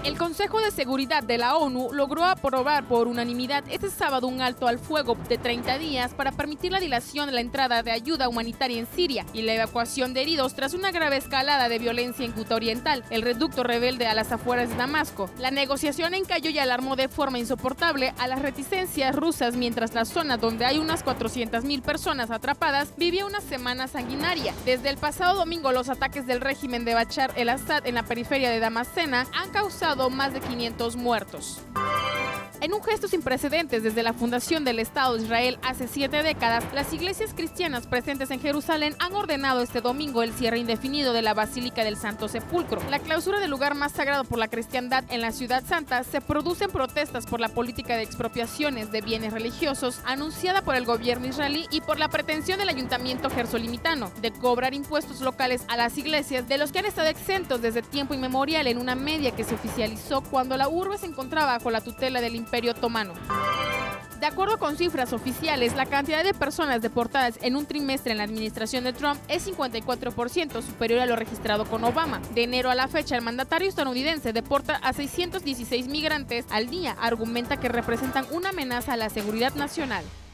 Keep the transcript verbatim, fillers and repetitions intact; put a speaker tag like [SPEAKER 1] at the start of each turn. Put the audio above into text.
[SPEAKER 1] El Consejo de Seguridad de la ONU logró aprobar por unanimidad este sábado un alto al fuego de treinta días para permitir la dilación de la entrada de ayuda humanitaria en Siria y la evacuación de heridos tras una grave escalada de violencia en Ghouta Oriental, el reducto rebelde a las afueras de Damasco. La negociación encalló y alarmó de forma insoportable a las reticencias rusas mientras la zona donde hay unas cuatrocientas mil personas atrapadas vivía una semana sanguinaria. Desde el pasado domingo, los ataques del régimen de Bashar el-Assad en la periferia de Damascena han causado más de quinientos muertos. En un gesto sin precedentes desde la fundación del Estado de Israel hace siete décadas, las iglesias cristianas presentes en Jerusalén han ordenado este domingo el cierre indefinido de la Basílica del Santo Sepulcro. La clausura del lugar más sagrado por la cristiandad en la Ciudad Santa se produce en protestas por la política de expropiaciones de bienes religiosos anunciada por el gobierno israelí y por la pretensión del ayuntamiento jersolimitano de cobrar impuestos locales a las iglesias de los que han estado exentos desde tiempo inmemorial en una media que se oficializó cuando la urbe se encontraba bajo la tutela del Imperio Otomano. De acuerdo con cifras oficiales, la cantidad de personas deportadas en un trimestre en la administración de Trump es cincuenta y cuatro por ciento superior a lo registrado con Obama. De enero a la fecha, el mandatario estadounidense deporta a seiscientos dieciséis migrantes al día, argumenta que representan una amenaza a la seguridad nacional.